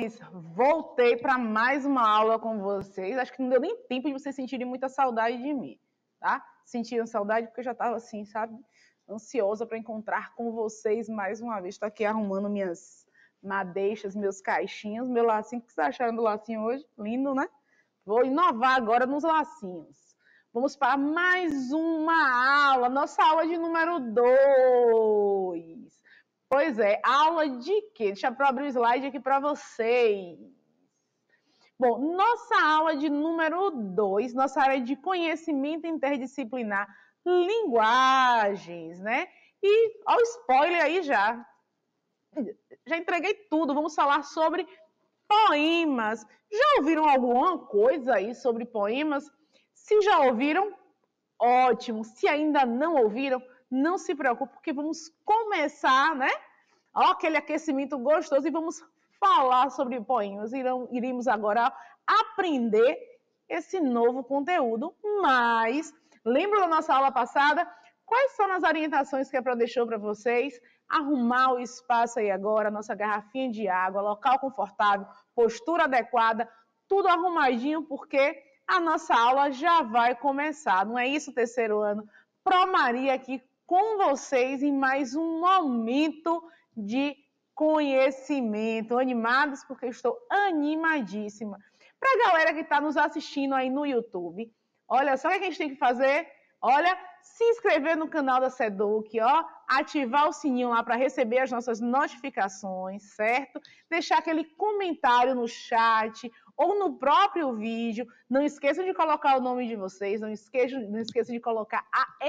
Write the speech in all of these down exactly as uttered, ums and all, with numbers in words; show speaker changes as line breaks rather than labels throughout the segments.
amores, voltei para mais uma aula com vocês. Acho que não deu nem tempo de vocês sentirem muita saudade de mim, tá? Sentiram saudade porque eu já estava assim, sabe? Ansiosa para encontrar com vocês mais uma vez. Estou aqui arrumando minhas madeixas, meus caixinhos, meu lacinho. O que vocês acharam do lacinho hoje? Lindo, né? Vou inovar agora nos lacinhos. Vamos para mais uma aula, nossa aula de número dois. Pois é, aula de quê? Deixa eu abrir o slide aqui para vocês. Bom, nossa aula de número dois, nossa área de conhecimento interdisciplinar, linguagens, né? E, ó, o spoiler aí já. Já entreguei tudo, vamos falar sobre poemas. Já ouviram alguma coisa aí sobre poemas? Se já ouviram, ótimo. Se ainda não ouviram, não se preocupe, porque vamos começar, né? Ó, aquele aquecimento gostoso e vamos falar sobre poemas. Irão, iremos agora aprender esse novo conteúdo, mas lembra da nossa aula passada? Quais são as orientações que a Pro deixou para vocês? Arrumar o espaço aí agora, nossa garrafinha de água, local confortável, postura adequada, tudo arrumadinho, porque a nossa aula já vai começar. Não é isso, terceiro ano? Pro Maria aqui com vocês em mais um momento de conhecimento. Animados porque estou animadíssima. Para a galera que está nos assistindo aí no YouTube, olha só o que a gente tem que fazer. Olha, se inscrever no canal da Seduc, ó, ativar o sininho lá para receber as nossas notificações, certo? Deixar aquele comentário no chat ou no próprio vídeo. Não esqueçam de colocar o nome de vocês, não esqueçam, não esqueçam de colocar a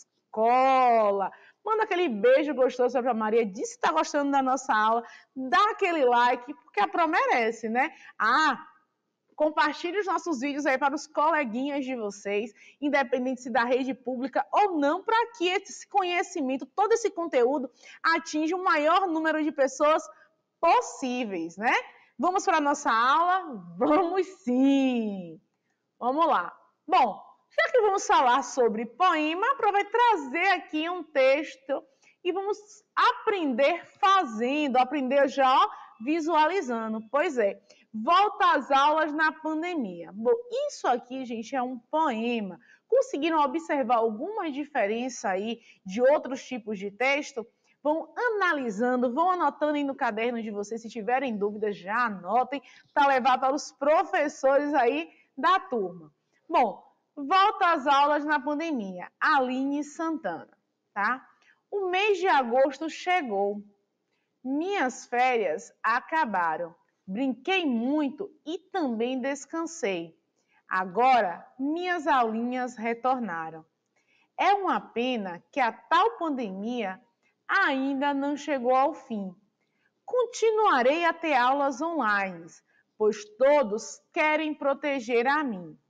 escola. Manda aquele beijo gostoso para a Maria, diz que está gostando da nossa aula, dá aquele like, porque a Pro merece, né? Ah, compartilhe os nossos vídeos aí para os coleguinhas de vocês, independente se da rede pública ou não, para que esse conhecimento, todo esse conteúdo atinja o maior número de pessoas possíveis, né? Vamos para a nossa aula? Vamos sim! Vamos lá. Bom, já que vamos falar sobre poema, a Pro vai trazer aqui um texto e vamos aprender fazendo, aprender já visualizando. Pois é, volta às aulas na pandemia. Bom, isso aqui, gente, é um poema. Conseguiram observar alguma diferença aí de outros tipos de texto? Vão analisando, vão anotando aí no caderno de vocês. Se tiverem dúvidas, já anotem para levar para os professores aí da turma. Bom, volta às aulas na pandemia. Aline Santana, tá? O mês de agosto chegou. Minhas férias acabaram. Brinquei muito e também descansei. Agora, minhas aulinhas retornaram. É uma pena que a tal pandemia ainda não chegou ao fim. Continuarei a ter aulas online, pois todos querem proteger a mim.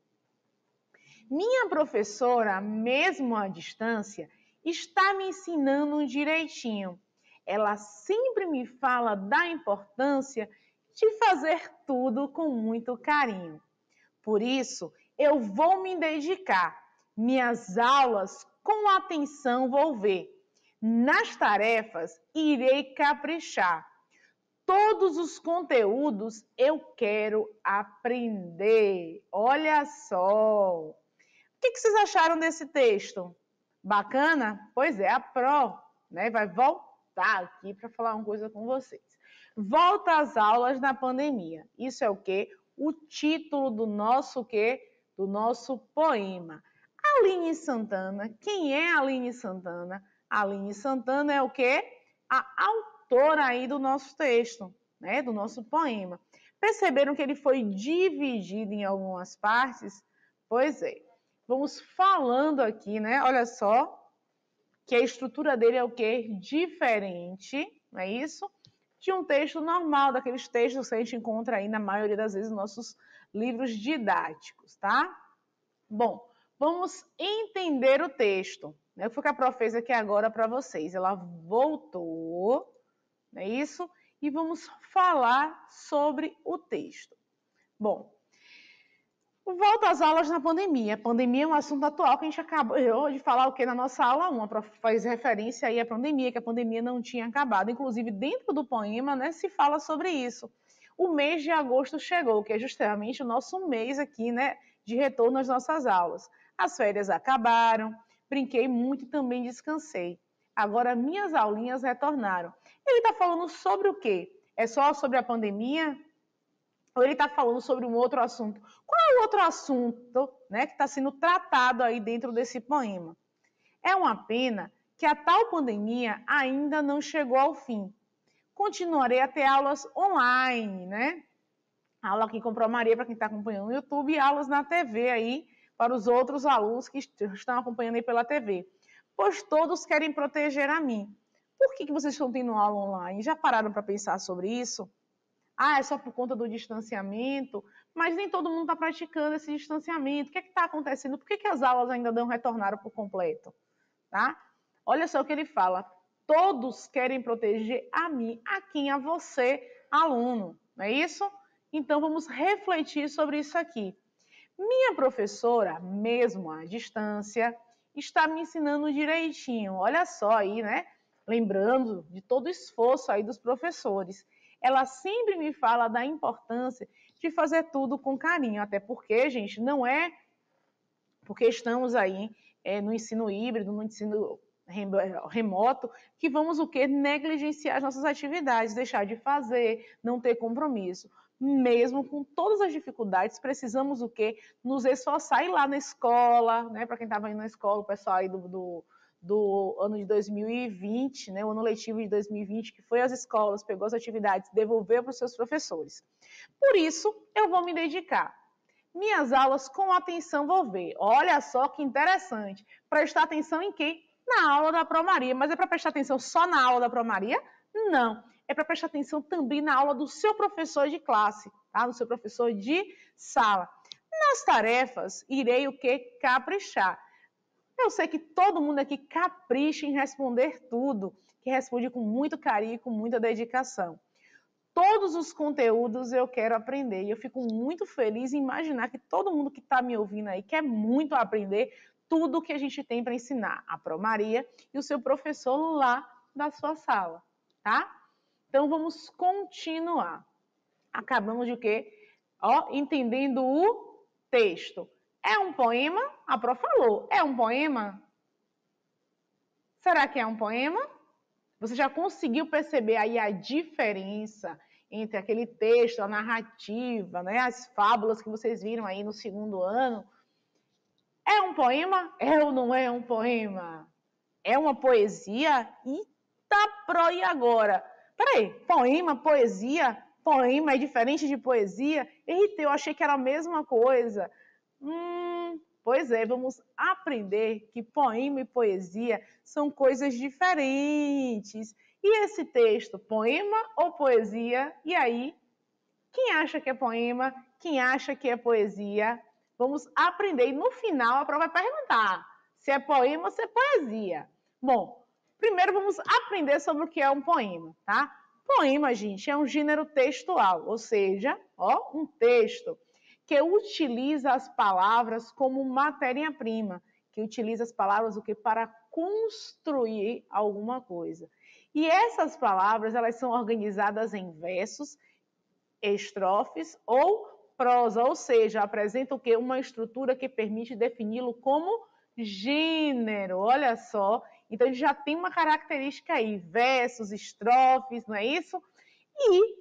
Minha professora, mesmo à distância, está me ensinando direitinho. Ela sempre me fala da importância de fazer tudo com muito carinho. Por isso, eu vou me dedicar. Minhas aulas com atenção vou ver. Nas tarefas, irei caprichar. Todos os conteúdos eu quero aprender. Olha só! O que vocês acharam desse texto? Bacana? Pois é, a Pro, né, vai voltar aqui para falar uma coisa com vocês. Volta às aulas na pandemia. Isso é o quê? O título do nosso quê? Do nosso poema. Aline Santana. Quem é Aline Santana? Aline Santana é o quê? A autora aí do nosso texto, né, do nosso poema. Perceberam que ele foi dividido em algumas partes? Pois é. Vamos falando aqui, né? Olha só, que a estrutura dele é o quê? Diferente, não é isso? De um texto normal, daqueles textos que a gente encontra aí na maioria das vezes nos nossos livros didáticos, tá? Bom, vamos entender o texto. Né? Foi o que a Pro fez aqui agora para vocês. Ela voltou, não é isso? E vamos falar sobre o texto. Bom, volta às aulas na pandemia. A pandemia é um assunto atual que a gente acabou de falar o que na nossa aula um. A Prof faz referência aí à pandemia, que a pandemia não tinha acabado. Inclusive, dentro do poema, né, se fala sobre isso. o mês de agosto chegou, que é justamente o nosso mês aqui, né, de retorno às nossas aulas. As férias acabaram, brinquei muito e também descansei. Agora minhas aulinhas retornaram. Ele está falando sobre o quê? É só sobre a pandemia? Ou ele está falando sobre um outro assunto? Qual é o outro assunto, né, que está sendo tratado aí dentro desse poema? É uma pena que a tal pandemia ainda não chegou ao fim. Continuarei a ter aulas online, né? Aula aqui com a Maria para quem está acompanhando no YouTube e aulas na T V aí para os outros alunos que estão acompanhando aí pela T V. Pois todos querem proteger a mim. Por que, que vocês estão tendo aula online? Já pararam para pensar sobre isso? Ah, é só por conta do distanciamento, mas nem todo mundo está praticando esse distanciamento. O que é que está acontecendo? Por que, que as aulas ainda não retornaram por completo? Tá? Olha só o que ele fala. Todos querem proteger a mim, a quem? A você, aluno. Não é isso? Então, vamos refletir sobre isso aqui. Minha professora, mesmo à distância, está me ensinando direitinho. Olha só aí, né? Lembrando de todo o esforço aí dos professores. Ela sempre me fala da importância de fazer tudo com carinho. Até porque, gente, não é porque estamos aí é, no ensino híbrido, no ensino remoto, que vamos o quê? Negligenciar as nossas atividades, deixar de fazer, não ter compromisso. Mesmo com todas as dificuldades, precisamos o quê? Nos esforçar, ir lá na escola, né? Para quem estava indo na escola, o pessoal aí do, do, do ano de dois mil e vinte, né? O ano letivo de dois mil e vinte, que foi às escolas, pegou as atividades, devolveu para os seus professores. Por isso, eu vou me dedicar. Minhas aulas com atenção vou ver. Olha só que interessante. Prestar atenção em quem? Na aula da Promaria. Mas é para prestar atenção só na aula da Promaria? Não. É para prestar atenção também na aula do seu professor de classe, tá? Do seu professor de sala. Nas tarefas, irei o quê? Caprichar. Eu sei que todo mundo aqui capricha em responder tudo, que responde com muito carinho e com muita dedicação. Todos os conteúdos eu quero aprender. E eu fico muito feliz em imaginar que todo mundo que está me ouvindo aí quer muito aprender tudo que a gente tem para ensinar. A Pro Maria e o seu professor lá da sua sala, tá? Então, vamos continuar. Acabamos de o quê? Ó, entendendo o texto. É um poema? A Pro falou. É um poema? Será que é um poema? Você já conseguiu perceber aí a diferença entre aquele texto, a narrativa, né, as fábulas que vocês viram aí no segundo ano? É um poema? É ou não é um poema? É uma poesia? Eita, Pro, e agora? Peraí, poema, poesia? Poema é diferente de poesia? Eita, eu achei que era a mesma coisa. Hum, pois é, vamos aprender que poema e poesia são coisas diferentes. E esse texto, poema ou poesia? E aí, quem acha que é poema? Quem acha que é poesia? Vamos aprender. E no final, a prova vai perguntar se é poema ou se é poesia. Bom, primeiro vamos aprender sobre o que é um poema, tá? Poema, gente, é um gênero textual, ou seja, ó, um texto que utiliza as palavras como matéria-prima, que utiliza as palavras o que para construir alguma coisa. E essas palavras, elas são organizadas em versos, estrofes ou prosa, ou seja, apresenta o que? Uma estrutura que permite defini-lo como gênero. Olha só, então a gente já tem uma característica aí, versos, estrofes, não é isso? E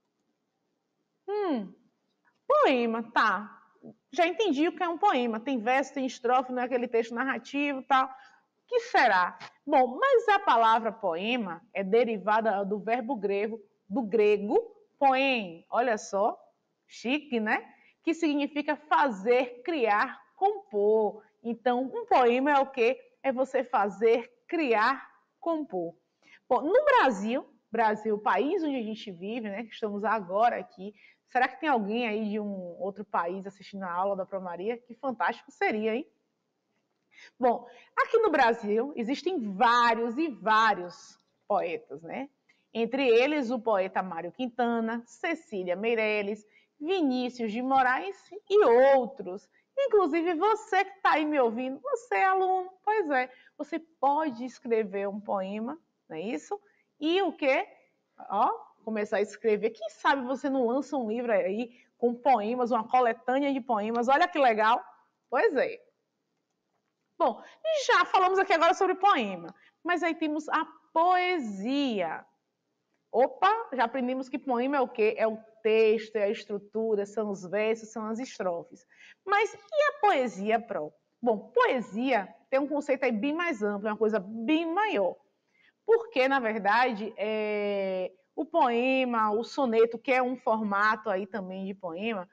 hum, poema, tá. Já entendi o que é um poema. Tem verso, tem estrofe, não é aquele texto narrativo e tal. O que será? Bom, mas a palavra poema é derivada do verbo grego, do grego poem. Olha só, chique, né? Que significa fazer, criar, compor. Então, um poema é o quê? É você fazer, criar, compor. Bom, no Brasil, Brasil, o país onde a gente vive, né? Que estamos agora aqui. Será que tem alguém aí de um outro país assistindo a aula da Pro Maria? Que fantástico seria, hein? Bom, aqui no Brasil existem vários e vários poetas, né? Entre eles o poeta Mário Quintana, Cecília Meirelles, Vinícius de Moraes e outros. Inclusive você que está aí me ouvindo, você é aluno, pois é, você pode escrever um poema, não é isso? E o quê? Ó, começar a escrever. Quem sabe você não lança um livro aí com poemas, uma coletânea de poemas. Olha que legal. Pois é. Bom, já falamos aqui agora sobre poema, mas aí temos a poesia. Opa, já aprendemos que poema é o quê? É o texto, é a estrutura, são os versos, são as estrofes. Mas e a poesia, Pro? Bom, poesia tem um conceito aí bem mais amplo, é uma coisa bem maior. Porque, na verdade, é... o poema, o soneto, que é um formato aí também de poema,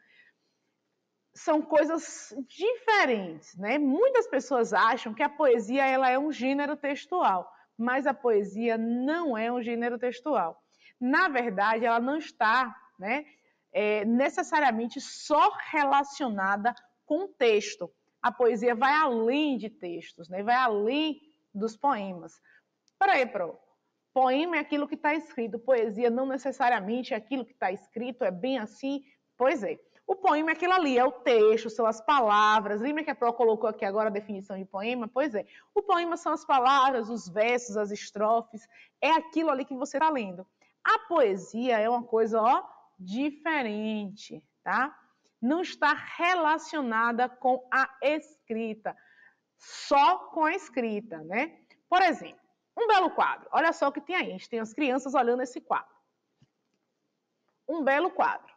são coisas diferentes, né? Muitas pessoas acham que a poesia ela é um gênero textual, mas a poesia não é um gênero textual. Na verdade, ela não está, né, é, necessariamente só relacionada com texto. A poesia vai além de textos, né? Vai além dos poemas. Peraí, Pro. Poema é aquilo que está escrito, poesia não necessariamente é aquilo que está escrito, é bem assim? Pois é. O poema é aquilo ali, é o texto, são as palavras. Lembra que a Pro colocou aqui agora a definição de poema? Pois é. O poema são as palavras, os versos, as estrofes. É aquilo ali que você está lendo. A poesia é uma coisa, ó, diferente, tá? Não está relacionada com a escrita, só com a escrita, né? Por exemplo, um belo quadro. Olha só o que tem aí. A gente tem as crianças olhando esse quadro. Um belo quadro.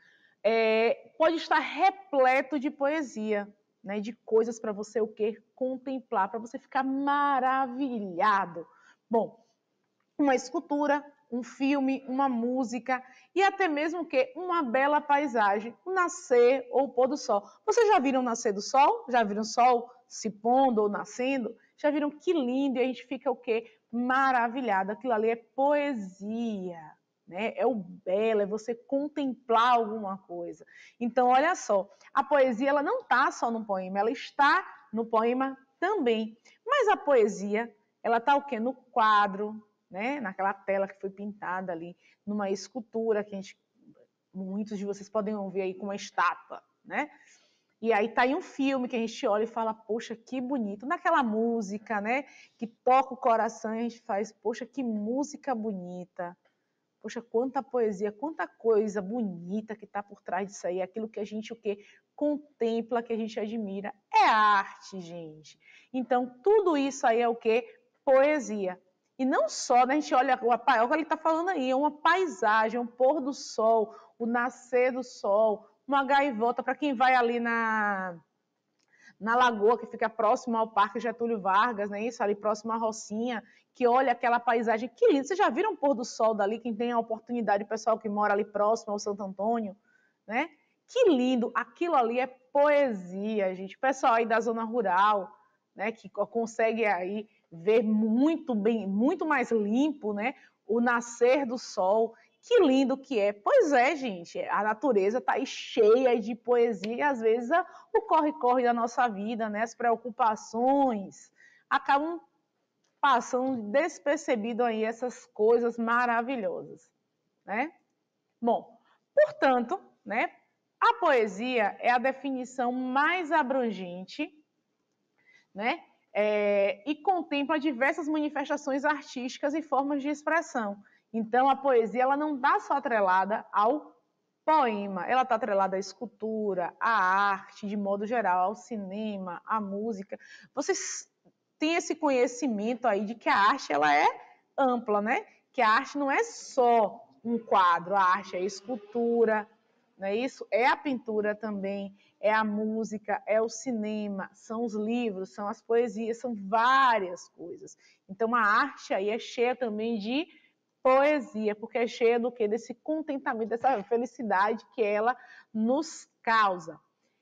É, pode estar repleto de poesia, né? De coisas para você o quê? Contemplar, para você ficar maravilhado. Bom, uma escultura, um filme, uma música e até mesmo o quê? Uma bela paisagem, o nascer ou o pôr do sol. Vocês já viram o nascer do sol? Já viram o sol se pondo ou nascendo? Já viram que lindo? E a gente fica o quê? Maravilhado. Aquilo ali é poesia, né? É o belo, é você contemplar alguma coisa. Então, olha só, a poesia ela não está só no poema, ela está no poema também. Mas a poesia, ela está o quê? No quadro, né? Naquela tela que foi pintada ali, numa escultura que a gente, muitos de vocês podem ouvir aí com uma estátua, né? E aí tá aí um filme que a gente olha e fala, poxa, que bonito. Naquela música, né, que toca o coração, a gente faz, poxa, que música bonita. Poxa, quanta poesia, quanta coisa bonita que está por trás disso aí. Aquilo que a gente o quê? Contempla, que a gente admira. É arte, gente. Então, tudo isso aí é o quê? Poesia. E não só, né, a gente olha, o que ele está falando aí, é uma paisagem, um pôr do sol, o nascer do sol, uma gaivota, para quem vai ali na, na lagoa, que fica próximo ao Parque Getúlio Vargas, né, isso, ali próximo à Rocinha, que olha aquela paisagem, que lindo. Vocês já viram o pôr do sol dali, quem tem a oportunidade, o pessoal que mora ali próximo ao Santo Antônio, né? Que lindo, aquilo ali é poesia, gente. O pessoal aí da zona rural, né, que consegue aí ver muito bem, muito mais limpo, né, o nascer do sol. Que lindo que é. Pois é, gente, a natureza está aí cheia de poesia e às vezes o corre-corre da nossa vida, né, as preocupações, acabam passando despercebido aí essas coisas maravilhosas, né? Bom, portanto, né, a poesia é a definição mais abrangente, né, é, e contempla diversas manifestações artísticas e formas de expressão. Então, a poesia ela não está só atrelada ao poema, ela está atrelada à escultura, à arte, de modo geral, ao cinema, à música. Vocês têm esse conhecimento aí de que a arte ela é ampla, né? Que a arte não é só um quadro, a arte é a escultura, não é isso? É a pintura também, é a música, é o cinema, são os livros, são as poesias, são várias coisas. Então, a arte aí é cheia também de poesia, porque é cheia do quê? Desse contentamento, dessa felicidade que ela nos causa.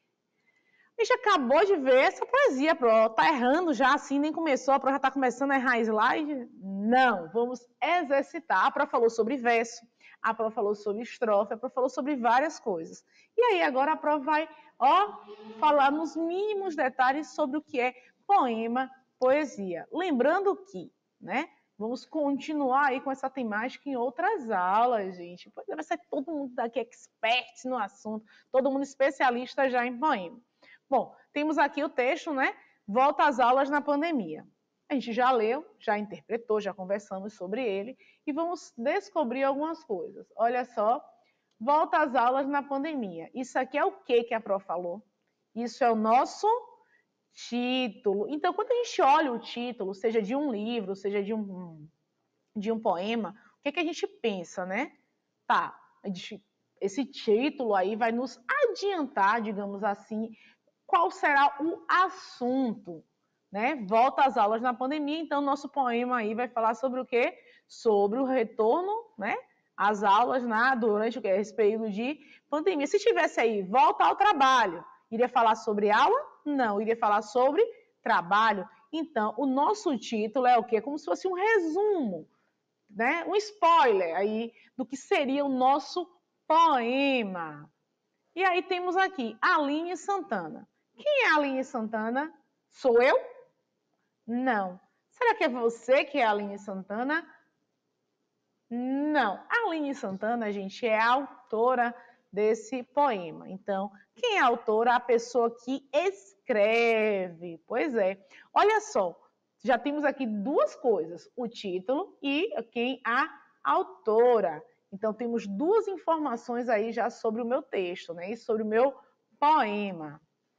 A gente acabou de ver essa poesia, Pro. Tá errando já assim, nem começou, a Pro já tá começando a errar slide? Não, vamos exercitar. A Pro falou sobre verso, a Pro falou sobre estrofe, a Pro falou sobre várias coisas. E aí agora a Pro vai, ó, falar nos mínimos detalhes sobre o que é poema, poesia. Lembrando que, né, vamos continuar aí com essa temática em outras aulas, gente. Pois vai ser todo mundo daqui expert no assunto, todo mundo especialista já em poema. Bom, temos aqui o texto, né? Volta às aulas na pandemia. A gente já leu, já interpretou, já conversamos sobre ele e vamos descobrir algumas coisas. Olha só, volta às aulas na pandemia. Isso aqui é o que que a Pro falou? Isso é o nosso título. Então, quando a gente olha o título, seja de um livro, seja de um, de um poema, o que, que a gente pensa, né? Tá, esse título aí vai nos adiantar, digamos assim, qual será o assunto, né? Volta às aulas na pandemia, então nosso poema aí vai falar sobre o quê? Sobre o retorno, né? Às aulas na, durante esse período de pandemia. Se tivesse aí, volta ao trabalho, iria falar sobre aula? Não, iria falar sobre trabalho. Então, o nosso título é o quê? Como se fosse um resumo, né? Um spoiler aí do que seria o nosso poema. E aí temos aqui Aline Santana. Quem é Aline Santana? Sou eu? Não. Será que é você que é Aline Santana? Não. Aline Santana, gente, é a autora desse poema. Então, quem é a autora? A pessoa que escreve. Pois é. Olha só, já temos aqui duas coisas, o título e quem a autora. Então, temos duas informações aí já sobre o meu texto, né? E sobre o meu poema.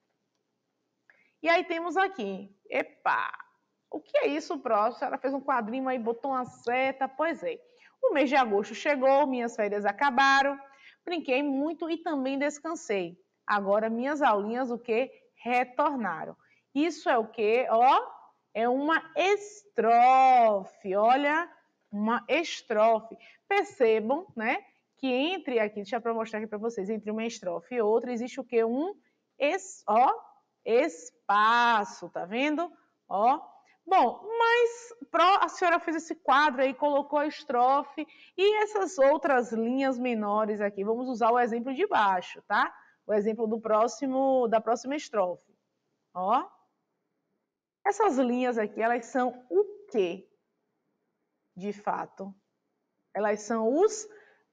E aí temos aqui, epa, o que é isso, próximo? Ela fez um quadrinho aí, botou uma seta, pois é. O mês de agosto chegou, minhas férias acabaram, brinquei muito e também descansei. Agora minhas aulinhas, o que? Retornaram. Isso é o que? Ó, é uma estrofe, olha, uma estrofe. Percebam, né, que entre aqui, deixa eu mostrar aqui para vocês, entre uma estrofe e outra, existe o que? Um, es, ó, espaço, tá vendo? Ó. Bom, mas a senhora fez esse quadro aí, colocou a estrofe e essas outras linhas menores aqui. Vamos usar o exemplo de baixo, tá? O exemplo do próximo, da próxima estrofe. Ó. Essas linhas aqui, elas são o quê? De fato. Elas são os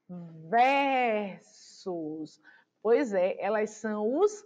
versos. Pois é, elas são os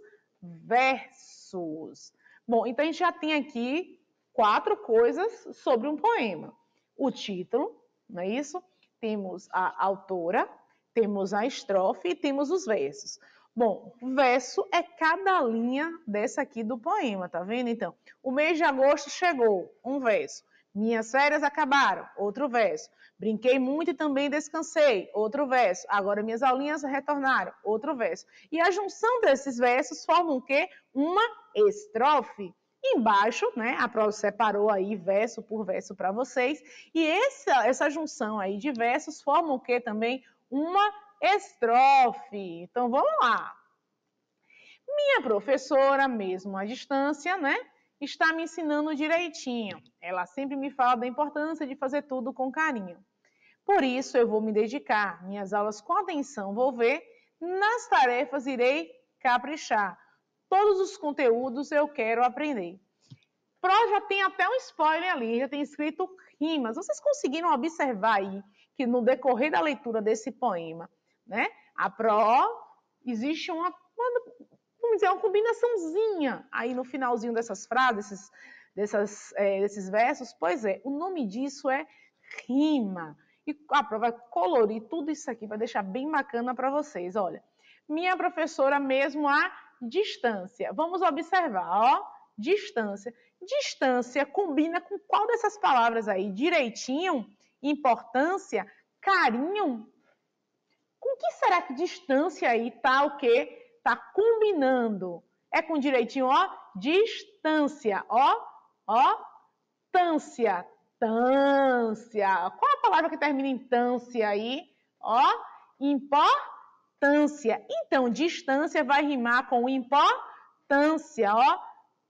versos. Bom, então a gente já tem aqui quatro coisas sobre um poema. O título, não é isso? Temos a autora, temos a estrofe e temos os versos. Bom, verso é cada linha dessa aqui do poema, tá vendo? Então, o mês de agosto chegou, um verso. Minhas férias acabaram, outro verso. Brinquei muito e também descansei, outro verso. Agora minhas aulinhas retornaram, outro verso. E a junção desses versos forma o quê? Uma estrofe. Embaixo, né, a Pro separou aí verso por verso para vocês. E essa, essa junção aí de versos forma o quê também? Uma estrofe. Então vamos lá. Minha professora, mesmo à distância, né, está me ensinando direitinho. Ela sempre me fala da importância de fazer tudo com carinho. Por isso eu vou me dedicar, minhas aulas com atenção vou ver, nas tarefas irei caprichar. Todos os conteúdos eu quero aprender. Pro já tem até um spoiler ali, já tem escrito rimas. Vocês conseguiram observar aí que no decorrer da leitura desse poema, né, a Pro existe uma, uma vamos dizer, uma combinaçãozinha aí no finalzinho dessas frases, desses, dessas, é, desses versos. Pois é, o nome disso é rima. E a Pro vai colorir tudo isso aqui, vai deixar bem bacana para vocês. Olha, minha professora mesmo à distância. Vamos observar, ó, distância. Distância combina com qual dessas palavras aí? Direitinho, importância, carinho. Com que será que distância aí tá o quê? Tá combinando. É com direitinho, ó, distância, ó, ó, tância, tância. Qual a palavra que termina em tância aí? Ó, importância. Então, distância vai rimar com importância, ó,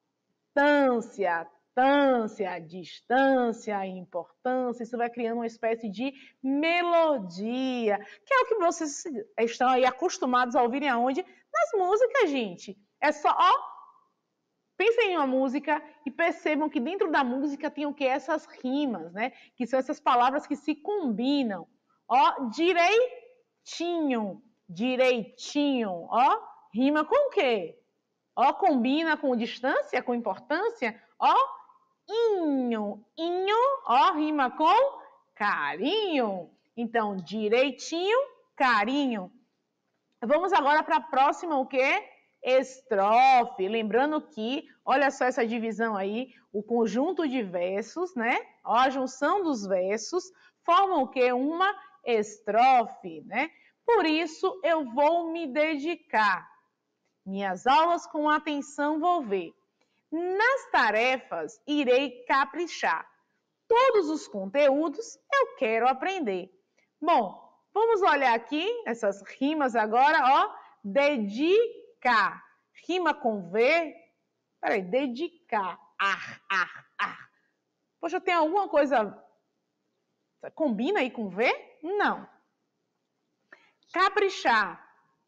tância, tância, distância, importância. Isso vai criando uma espécie de melodia, que é o que vocês estão aí acostumados a ouvirem aonde? Nas músicas, gente. É só, ó, pensem em uma música e percebam que dentro da música tem o que? Essas rimas, né? Que são essas palavras que se combinam. Ó, direitinho, direitinho, ó, rima com o quê? Ó, combina com distância, com importância, ó, inho. Inho, ó, rima com carinho. Então, direitinho, carinho. Vamos agora para a próxima, o quê? Estrofe. Lembrando que, olha só essa divisão aí, o conjunto de versos, né? Ó, a junção dos versos formam o quê? Uma estrofe, né? Por isso, eu vou me dedicar. Minhas aulas com atenção vou ver. Nas tarefas, irei caprichar. Todos os conteúdos eu quero aprender. Bom, vamos olhar aqui essas rimas agora, ó. Dedicar. Rima com V. Peraí, dedicar. Ar, ar, ar. Poxa, tem alguma coisa... Combina aí com V? Não. Caprichar.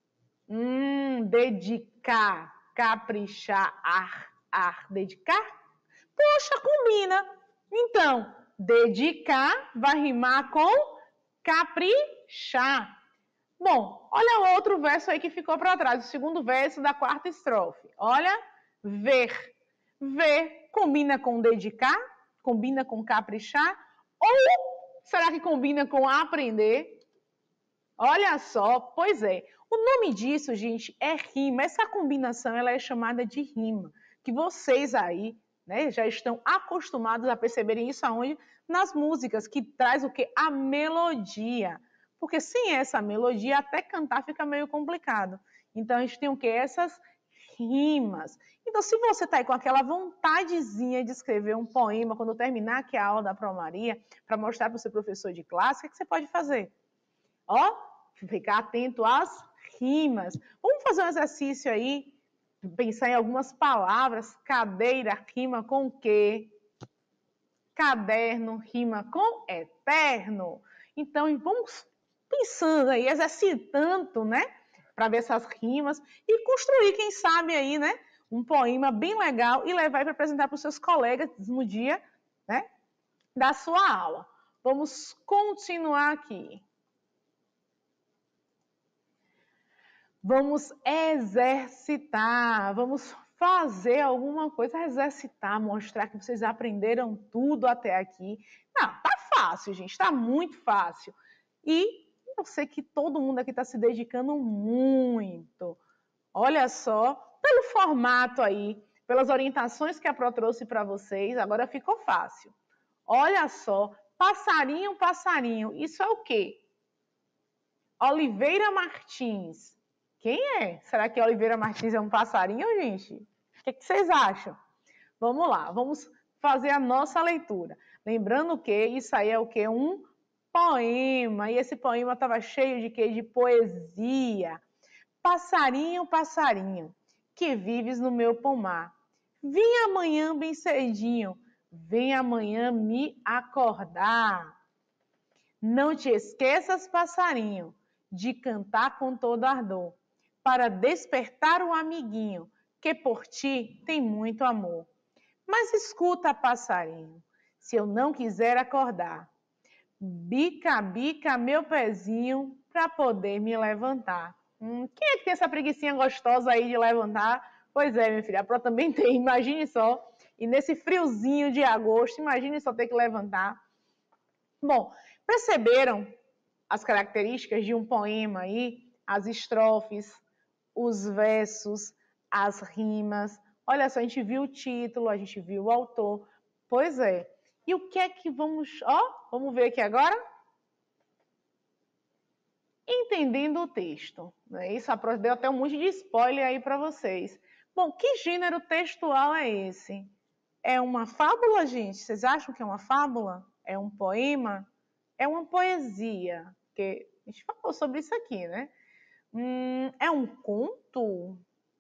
Hum, dedicar. Caprichar. Ar, ar. Dedicar? Poxa, combina. Então, dedicar vai rimar com caprichar. Bom, olha o outro verso aí que ficou para trás, o segundo verso da quarta estrofe. Olha, ver. Ver combina com dedicar? Combina com caprichar? Ou será que combina com aprender? Olha só, pois é. O nome disso, gente, é rima. Essa combinação ela é chamada de rima. Que vocês aí, né, já estão acostumados a perceberem isso aonde? Nas músicas, que traz o quê? A melodia. Porque sem essa melodia, até cantar fica meio complicado. Então, a gente tem o quê? Essas rimas. Então, se você está aí com aquela vontadezinha de escrever um poema, quando terminar aqui a aula da Pro Maria, para mostrar para o seu professor de classe, o que, é que você pode fazer? Ó, ficar atento às rimas. Vamos fazer um exercício aí, pensar em algumas palavras. Cadeira rima com quê? Caderno rima com eterno. Então, vamos pensando aí, exercitando, né? Para ver essas rimas e construir, quem sabe aí, né? Um poema bem legal e levar para apresentar para os seus colegas no dia, né? Da sua aula. Vamos continuar aqui. Vamos exercitar, vamos fazer alguma coisa, exercitar, mostrar que vocês aprenderam tudo até aqui. Não, tá fácil, gente, tá muito fácil. E eu sei que todo mundo aqui está se dedicando muito. Olha só, pelo formato aí, pelas orientações que a Pro trouxe para vocês, agora ficou fácil. Olha só, passarinho, passarinho, isso é o quê? Oliveira Martins. Quem é? Será que Oliveira Martins é um passarinho, gente? O que, que vocês acham? Vamos lá, vamos fazer a nossa leitura. Lembrando que isso aí é o quê? Um poema. E esse poema estava cheio de quê? De poesia. Passarinho, passarinho, que vives no meu pomar. Vem amanhã bem cedinho, vem amanhã me acordar. Não te esqueças, passarinho, de cantar com todo ardor, para despertar o amiguinho, que por ti tem muito amor. Mas escuta, passarinho, se eu não quiser acordar, bica, bica meu pezinho, para poder me levantar. Hum, quem é que tem essa preguicinha gostosa aí de levantar? Pois é, minha filha, a Pro também tem, imagine só. E nesse friozinho de agosto, imagine só ter que levantar. Bom, perceberam as características de um poema aí? As estrofes, os versos, as rimas. Olha só, a gente viu o título, a gente viu o autor. Pois é. E o que é que vamos... Ó, vamos ver aqui agora? Entendendo o texto. Né? Isso deu até um monte de spoiler aí para vocês. Bom, que gênero textual é esse? É uma fábula, gente? Vocês acham que é uma fábula? É um poema? É uma poesia? Porque a gente falou sobre isso aqui, né? Hum, é um conto?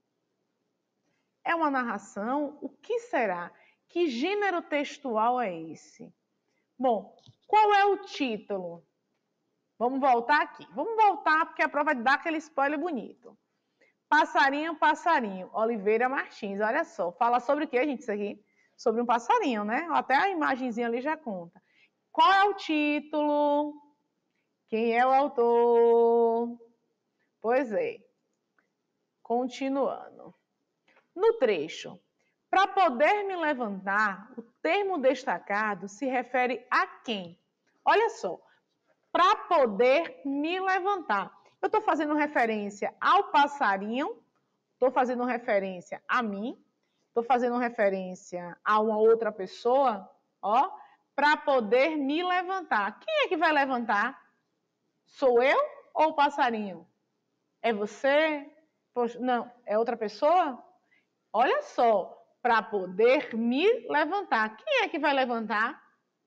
É uma narração? O que será? Que gênero textual é esse? Bom, qual é o título? Vamos voltar aqui. Vamos voltar porque a prova vai dar aquele spoiler bonito. Passarinho, passarinho. Oliveira Martins, olha só. Fala sobre o que, gente, isso aqui? Sobre um passarinho, né? Até a imagenzinha ali já conta. Qual é o título? Quem é o autor? Pois é. Continuando. No trecho. Para poder me levantar, o termo destacado se refere a quem? Olha só, para poder me levantar. Eu estou fazendo referência ao passarinho, estou fazendo referência a mim, estou fazendo referência a uma outra pessoa, ó, para poder me levantar. Quem é que vai levantar? Sou eu ou o passarinho? É você? Poxa, não, é outra pessoa? Olha só, para poder me levantar. Quem é que vai levantar?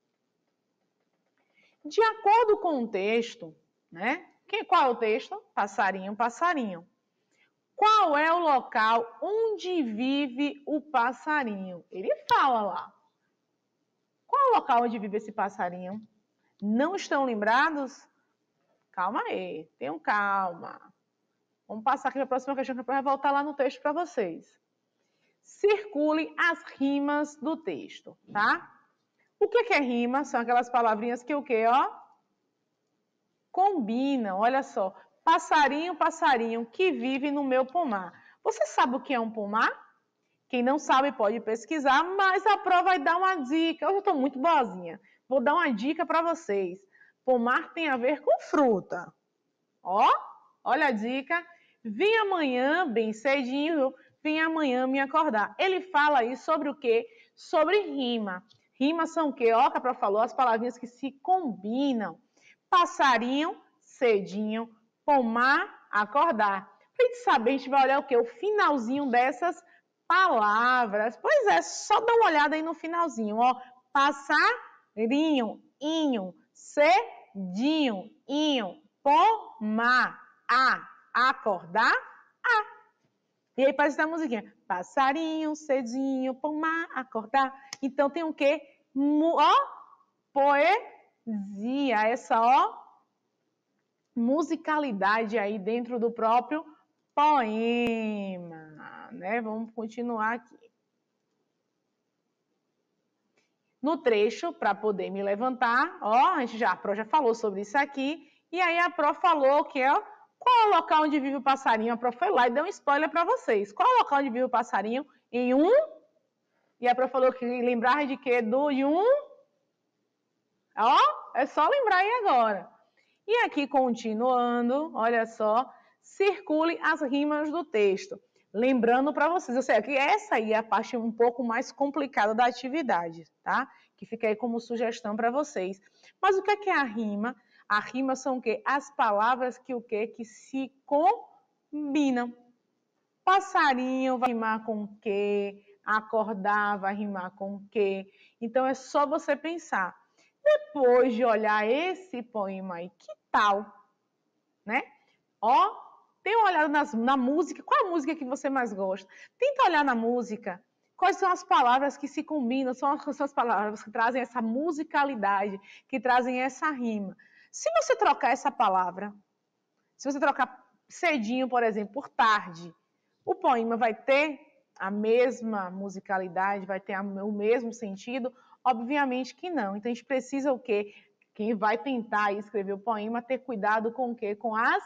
De acordo com o texto, né? Qual é o texto? Passarinho, passarinho. Qual é o local onde vive o passarinho? Ele fala lá. Qual é o local onde vive esse passarinho? Não estão lembrados? Calma aí, tenham calma. Vamos passar aqui para a próxima questão, que depois vai voltar lá no texto para vocês. Circule as rimas do texto, tá? O que é rima? São aquelas palavrinhas que o quê, ó? Combinam, olha só. Passarinho, passarinho que vive no meu pomar. Você sabe o que é um pomar? Quem não sabe pode pesquisar, mas a prova vai dar uma dica. Hoje eu estou muito boazinha. Vou dar uma dica para vocês. Pomar tem a ver com fruta. Ó, olha a dica. Vim amanhã, bem cedinho, vim amanhã me acordar. Ele fala aí sobre o quê? Sobre rima. Rimas são o quê? Ó, que a prof falou, as palavrinhas que se combinam. Passarinho, cedinho, pomar, acordar. Para a gente saber, a gente vai olhar o quê? O finalzinho dessas palavras. Pois é, só dá uma olhada aí no finalzinho, ó. Passarinho, inho, cedinho, inho, pomar, a, acordar, a. E aí parece a musiquinha. Passarinho, cedinho, pomar, acordar. Então tem o quê? Ó, poesia, essa ó, musicalidade aí dentro do próprio poema, né? Vamos continuar aqui. No trecho, para poder me levantar, ó, a gente já, a Pro já falou sobre isso aqui, e aí a Pro falou que é, ó, qual é o local onde vive o passarinho? A Pro foi lá e deu um spoiler para vocês. Qual é o local onde vive o passarinho? Em um, e a Pro falou que lembrar de quê? Do, de um, ó, é só lembrar aí agora. E aqui, continuando, olha só, circule as rimas do texto. Lembrando para vocês, eu sei que essa aí é a parte um pouco mais complicada da atividade, tá? Que fica aí como sugestão para vocês. Mas o que é, que é a rima? A rima são o quê? As palavras que o quê? Que se combinam. Passarinho vai rimar com o quê? Acordar vai rimar com o quê? Então é só você pensar. Depois de olhar esse poema aí, que tal, né? Ó, dê uma olhada nas, na música. Qual a música que você mais gosta? Tenta olhar na música. Quais são as palavras que se combinam? São as, são as palavras que trazem essa musicalidade, que trazem essa rima. Se você trocar essa palavra, se você trocar cedinho, por exemplo, por tarde, o poema vai ter a mesma musicalidade, vai ter o mesmo sentido? Obviamente que não. Então, a gente precisa o quê? Quem vai tentar escrever o poema, ter cuidado com o quê? Com as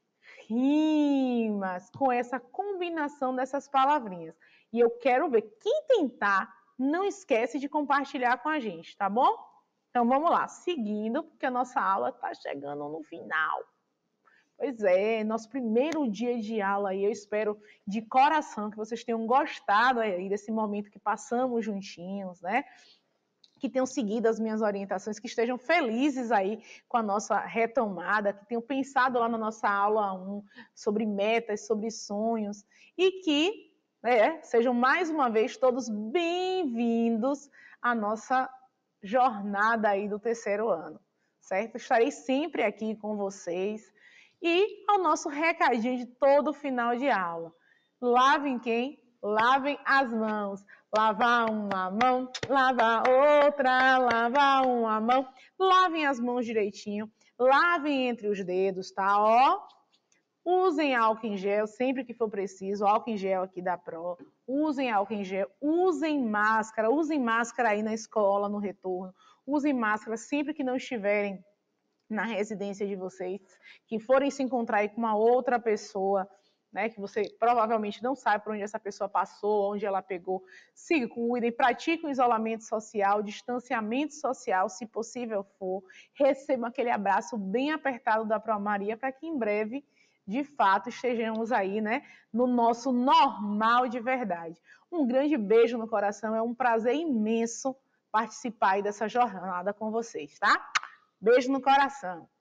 rimas, com essa combinação dessas palavrinhas. E eu quero ver, quem tentar, não esquece de compartilhar com a gente, tá bom? Então, vamos lá, seguindo, porque a nossa aula está chegando no final. Pois é, nosso primeiro dia de aula aí, eu espero de coração que vocês tenham gostado aí desse momento que passamos juntinhos, né? Que tenham seguido as minhas orientações, que estejam felizes aí com a nossa retomada, que tenham pensado lá na nossa aula um sobre metas, sobre sonhos, e que é, sejam mais uma vez todos bem-vindos à nossa jornada aí do terceiro ano, certo? Estarei sempre aqui com vocês. E ao nosso recadinho de todo final de aula. Lavem quem? Lavem as mãos. Lavar uma mão, lavar outra, lavar uma mão. Lavem as mãos direitinho. Lavem entre os dedos, tá? Ó. Usem álcool em gel sempre que for preciso. Álcool em gel aqui da Pro. Usem álcool em gel. Usem máscara. Usem máscara aí na escola, no retorno. Usem máscara sempre que não estiverem na residência de vocês, que forem se encontrar aí com uma outra pessoa, né, que você provavelmente não sabe por onde essa pessoa passou, onde ela pegou. Se cuidem, pratiquem o isolamento social, distanciamento social, se possível for. Recebam aquele abraço bem apertado da Pro Maria para que em breve, de fato, estejamos aí, né, no nosso normal de verdade. Um grande beijo no coração, é um prazer imenso participar aí dessa jornada com vocês, tá? Beijo no coração.